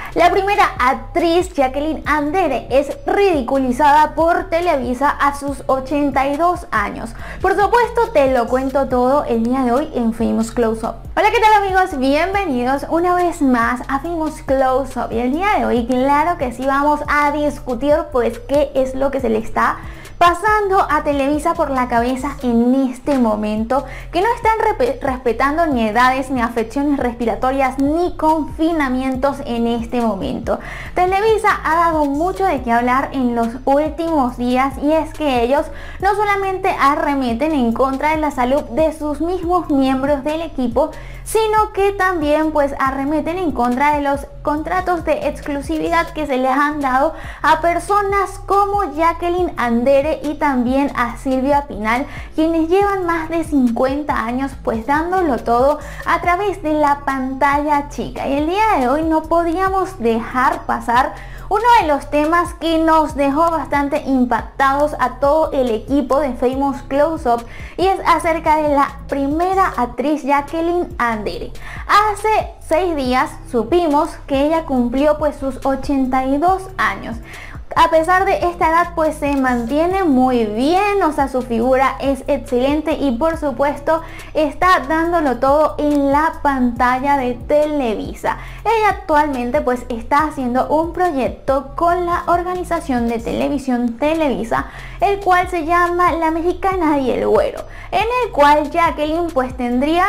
La primera actriz, Jacqueline Andere, es ridiculizada por Televisa a sus 82 años. Por supuesto, te lo cuento todo el día de hoy en Famous Close Up. Hola, ¿qué tal amigos? Bienvenidos una vez más a Famous Close Up. Y el día de hoy, claro que sí, vamos a discutir pues qué es lo que se le está pasando a Televisa por la cabeza en este momento, que no están respetando ni edades, ni afecciones respiratorias, ni confinamientos en este momento. Televisa ha dado mucho de qué hablar en los últimos días, y es que ellos no solamente arremeten en contra de la salud de sus mismos miembros del equipo, sino que también pues arremeten en contra de los contratos de exclusividad que se les han dado a personas como Jacqueline Andere y también a Silvia Pinal, quienes llevan más de 50 años pues dándolo todo a través de la pantalla chica. Y el día de hoy no podíamos dejar pasar uno de los temas que nos dejó bastante impactados a todo el equipo de Famous Close Up, y es acerca de la primera actriz Jacqueline Andere. Hace 6 días supimos que ella cumplió pues sus 82 años. A pesar de esta edad pues se mantiene muy bien, o sea, su figura es excelente y por supuesto está dándolo todo en la pantalla de Televisa. Ella actualmente pues está haciendo un proyecto con la organización de televisión Televisa, el cual se llama La Mexicana y el Güero, en el cual Jacqueline pues tendría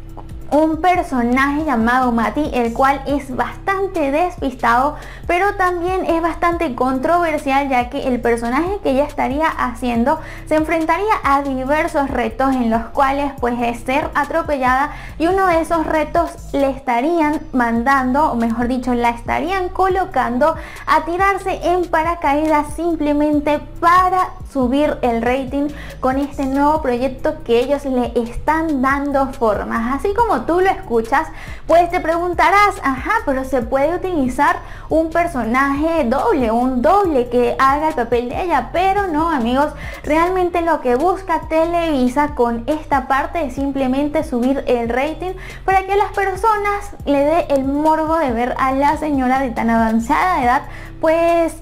un personaje llamado Mati, el cual es bastante despistado, pero también es bastante controversial, ya que el personaje que ella estaría haciendo se enfrentaría a diversos retos, en los cuales pues es ser atropellada, y uno de esos retos le estarían mandando, o mejor dicho, la estarían colocando a tirarse en paracaídas simplemente para subir el rating con este nuevo proyecto que ellos le están dando formas. Así como tú lo escuchas, pues te preguntarás, ajá, pero se puede utilizar un personaje doble, un doble que haga el papel de ella, pero no amigos, realmente lo que busca Televisa con esta parte es simplemente subir el rating para que las personas le dé el morbo de ver a la señora de tan avanzada edad pues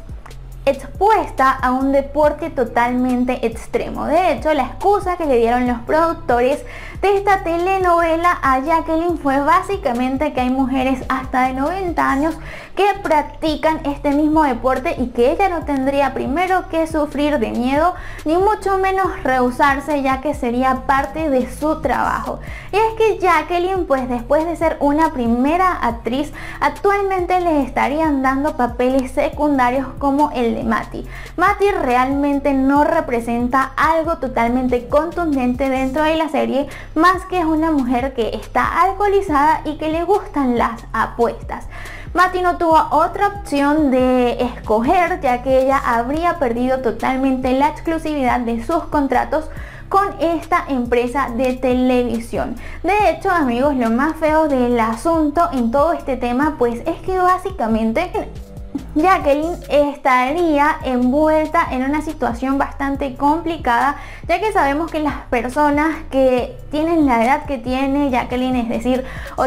expuesta a un deporte totalmente extremo. De hecho, la excusa que le dieron los productores de esta telenovela a Jacqueline fue básicamente que hay mujeres hasta de 90 años que practican este mismo deporte y que ella no tendría primero que sufrir de miedo, ni mucho menos rehusarse, ya que sería parte de su trabajo. Y es que Jacqueline pues después de ser una primera actriz, actualmente les estarían dando papeles secundarios como el de Mati. Mati realmente no representa algo totalmente contundente dentro de la serie, más que es una mujer que está alcoholizada y que le gustan las apuestas. Mati no tuvo otra opción de escoger, ya que ella habría perdido totalmente la exclusividad de sus contratos con esta empresa de televisión. De hecho amigos, lo más feo del asunto en todo este tema pues es que básicamente Jacqueline estaría envuelta en una situación bastante complicada, ya que sabemos que las personas que tienen la edad que tiene Jacqueline, es decir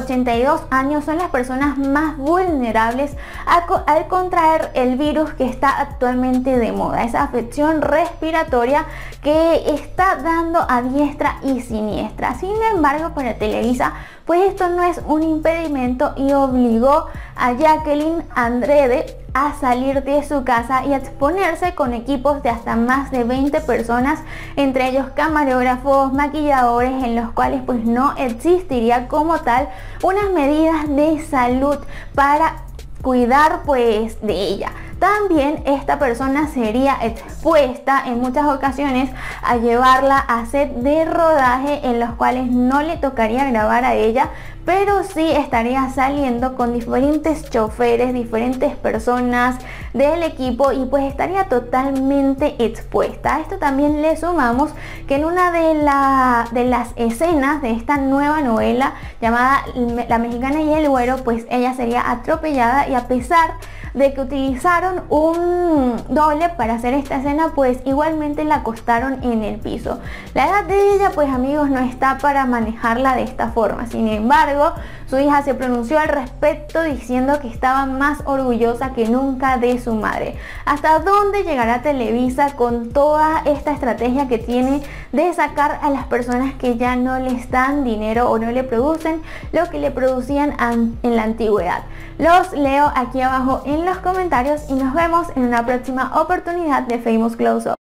82 años, son las personas más vulnerables al contraer el virus que está actualmente de moda, esa afección respiratoria que está dando a diestra y siniestra. Sin embargo, para Televisa pues esto no es un impedimento y obligó a Jacqueline Andere a salir de su casa y a exponerse con equipos de hasta más de 20 personas, entre ellos camarógrafos, maquilladores, en los cuales pues no existiría como tal unas medidas de salud para cuidar pues de ella. También esta persona sería expuesta en muchas ocasiones a llevarla a set de rodaje, en los cuales no le tocaría grabar a ella, pero sí estaría saliendo con diferentes choferes, diferentes personas del equipo, y pues estaría totalmente expuesta. A esto también le sumamos que en una de las escenas de esta nueva novela llamada La Mexicana y el Güero, pues ella sería atropellada, y a pesar de que utilizaron un doble para hacer esta escena, pues igualmente la acostaron en el piso. La edad de ella, pues amigos, no está para manejarla de esta forma. Sin embargo, su hija se pronunció al respecto diciendo que estaba más orgullosa que nunca de su madre. ¿Hasta dónde llegará Televisa con toda esta estrategia que tiene de sacar a las personas que ya no les dan dinero o no le producen lo que le producían en la antigüedad? Los leo aquí abajo en los comentarios y nos vemos en una próxima oportunidad de Famous Close Up.